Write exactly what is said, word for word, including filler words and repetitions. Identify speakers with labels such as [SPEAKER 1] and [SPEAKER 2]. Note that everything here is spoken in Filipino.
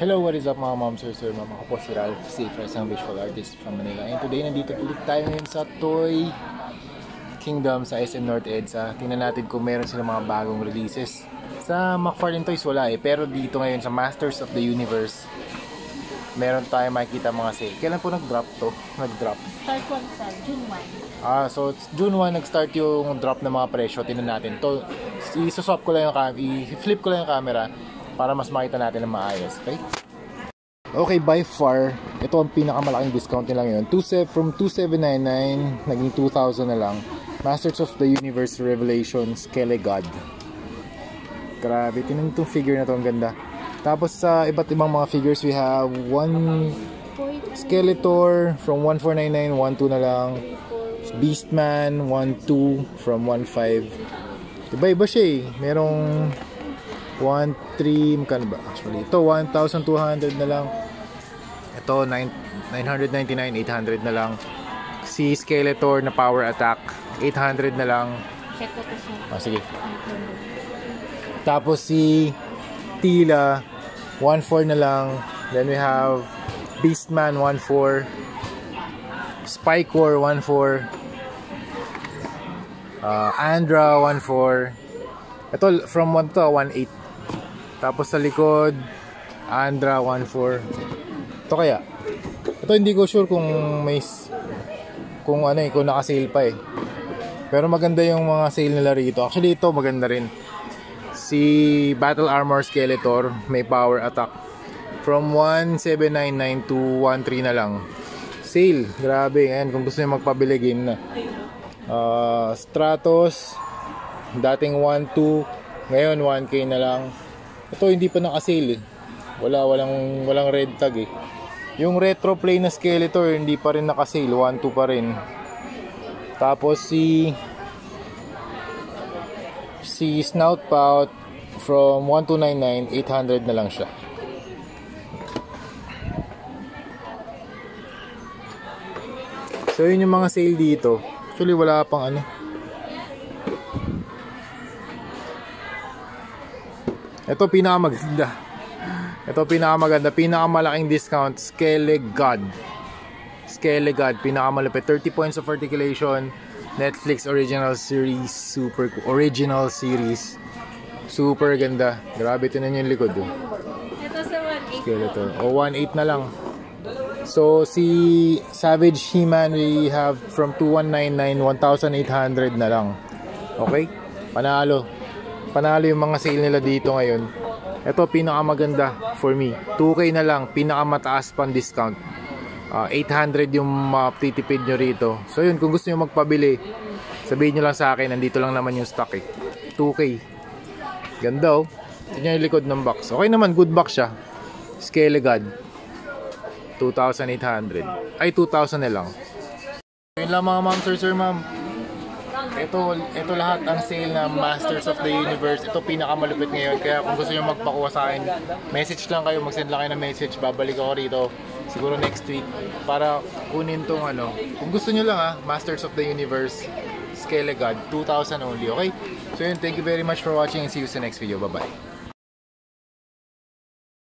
[SPEAKER 1] Hello, what is up mga mom, sir, sir, mama ko po si Ralph Safer, isang visual artist from Manila. And today, nandito ulit tayo ngayon sa Toy Kingdom sa S M North EDSA. Tingnan natin kung meron silang mga bagong releases. Sa McFarlane Toys wala eh, pero dito ngayon sa Masters of the Universe, meron tayo makikita mga sale. Kailan po nag-drop to? Nag-drop?
[SPEAKER 2] Start one sa June one.
[SPEAKER 1] Ah, so June one nag-start yung drop ng mga presyo. Tingnan natin. To, i-swap ko lang yung camera, i-flip ko lang yung camera para mas makita natin ng maayos, okay? Okay, by far, ito ang pinakamalaking discount nila ngayon. From two thousand seven hundred ninety-nine, naging two thousand na lang. Masters of the Universe Revelations, Skelegod. Grabe, tinan itong figure na to, ang ganda. Tapos sa iba't ibang mga figures, we have one Skeletor from one four nine nine, one two na lang. Beastman, one two from one five. Iba-iba siya eh. Merong one three, magkano ba? Actually, ito one thousand two hundred na lang. Ito nine ninety-nine, eight hundred na lang. Si Skeletor na power attack, eight hundred na lang.
[SPEAKER 2] Check ko to siya.
[SPEAKER 1] Ah, sige. Tapos si Tila, one four na lang. Then we have Beastman, one four. Spike-War, one four. Uh, Andra, one four. Ito, from one to one eight. Tapos sa likod, Andra, one four. Ito kaya. Ito hindi ko sure kung may kung ano eh, kung naka-sale pa eh. Pero maganda yung mga sale nila rito. Actually ito maganda rin. Si Battle Armor Skeletor, may power attack. From one seven nine nine to one three na lang. Sale, grabe. Ayan, kung gusto niyo magpabili, game na. Uh, Stratos, dating one two, ngayon one K na lang. Ito hindi pa naka-sale eh. Wala, walang, walang red tag eh. Yung retro play na Skeletor hindi pa rin naka-sale, one two pa rin. Tapos si si Snoutpout from one two nine nine, eight hundred na lang siya. So yun yung mga sale dito. Actually wala pang ano. Ito pinakamaganda. Ito pinakamaganda, pinakamalaking discount, Skelegod. Skelegod, pinakamalapit, thirty points of articulation, Netflix original series, super original series. Super ganda. Grabe, tinan yung likod oh.
[SPEAKER 2] Ito sa one eight.
[SPEAKER 1] Skeletor. O one eight na lang. So si Savage He-Man we have from two one nine nine, one thousand eight hundred na lang. Okay? Panalo. Panalo yung mga sale nila dito ngayon. Ito pinakamaganda for me, two K na lang, pinakamataas pang discount. uh, eight hundred yung matitipid nyo rito. So yun, kung gusto nyo magpabili, sabihin nyo lang sa akin, nandito lang naman yung stock eh. two K. Ganda oh. Tignan yung likod ng box. Okay naman, good box siya. Skelegod, two thousand eight hundred. Ay, two thousand na lang. Yun lang mga ma'am, sir, sir, ma'am. Ito, ito lahat ang sale na Masters of the Universe. Ito pinakamalupit ngayon. Kaya kung gusto nyo magpakuha sa akin, message lang kayo, mag-send lang kayo ng message. Babalik ako rito siguro next week para kunin tong ano. Kung gusto nyo lang ha, Masters of the Universe, Skelegod, two thousand only, okay? So yun, thank you very much for watching and see you sa next video. Bye bye.